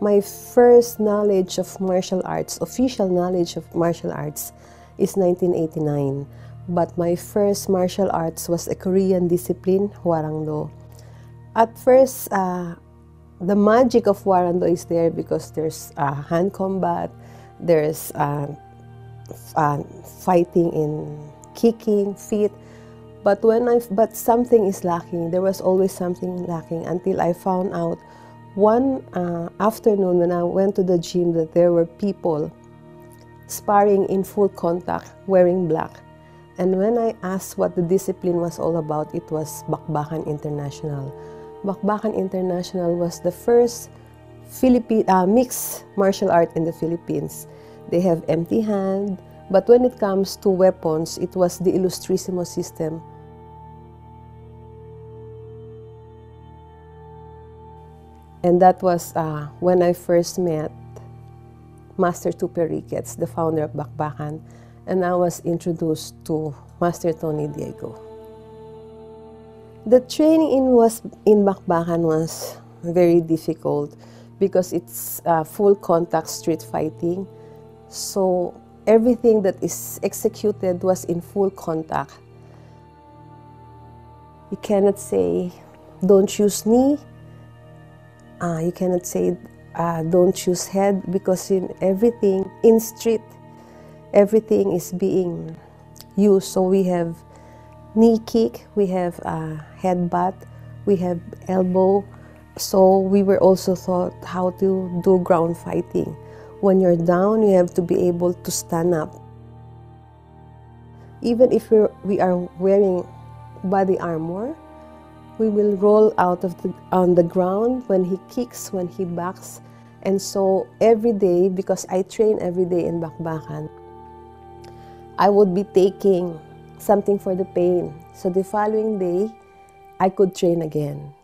My first knowledge of martial arts, official knowledge of martial arts, is 1989. But my first martial arts was a Korean discipline, Hwarangdo. At first, the magic of Hwarangdo is there because there's hand combat, there's fighting in kicking, feet. But something is lacking. There was always something lacking until I found out one afternoon when I went to the gym that there were people sparring in full contact, wearing black. And when I asked what the discipline was all about, it was Bakbakan International. Bakbakan International was the first mixed martial art in the Philippines. They have empty hand, but when it comes to weapons, it was the Ilustrisimo system. And that was when I first met Master Christopher Ricketts, the founder of Bakbakan, and I was introduced to Master Tony Diego. The training in Bakbakan was very difficult because it's full contact street fighting. So everything that is executed was in full contact. You cannot say, don't use knee. You cannot say, don't use head, because in everything, in street, everything is being used. So we have knee kick, we have headbutt, we have elbow. So we were also taught how to do ground fighting. When you're down, you have to be able to stand up. Even if we are wearing body armor, we will roll out on the ground when he kicks, when he backs. And so every day, because I train every day in Bakbakan, I would be taking something for the pain. So the following day, I could train again.